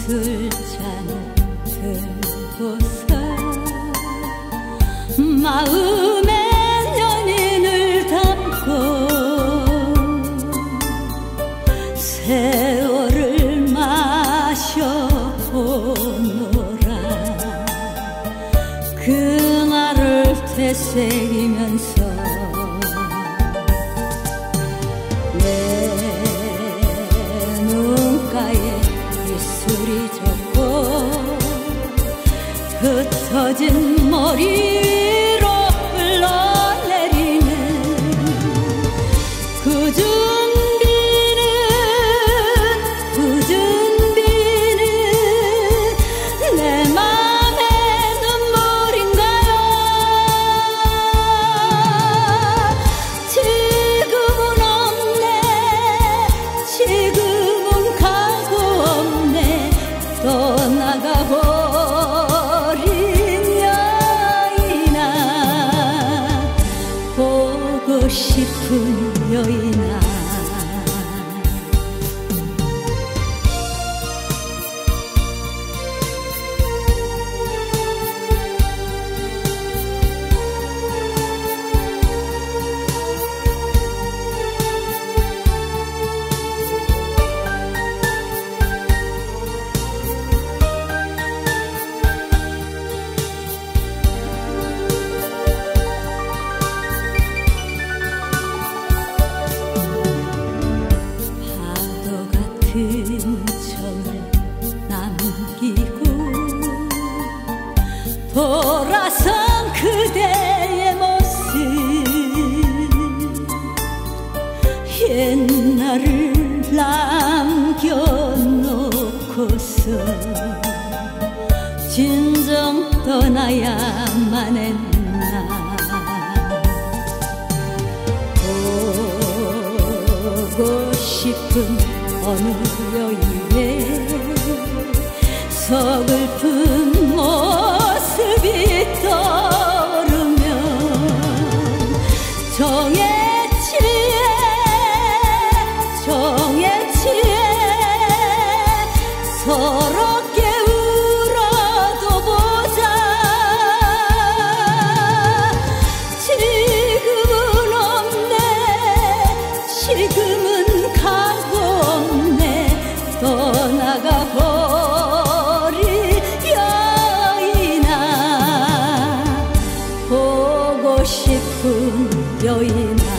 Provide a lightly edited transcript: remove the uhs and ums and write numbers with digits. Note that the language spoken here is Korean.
술잔 들고서 마음에 연인을 담고 세월을 마셔보노라. 그날을 되새기면서 내 눈가에 입술이 젖고 흩어진 머리 위로 흘러내리는 굳은 비는 내 맘의 눈물인가요? 지금은 없네, 지금은 가고 없네, 떠나가버린 여인아, 보고 싶은 여인아. 점을 남기고 돌아선 그대의 모습, 옛날을 남겨놓고서 진정 떠나야만 했나. 보고 싶은 어느 여인의 서글픈 모습이 떠오르면 정에 취해 서럽게 울어도 보자. 지금은 없네, 지금은 가고 없네, 떠나가버린 여인아, 보고 싶은 여인아.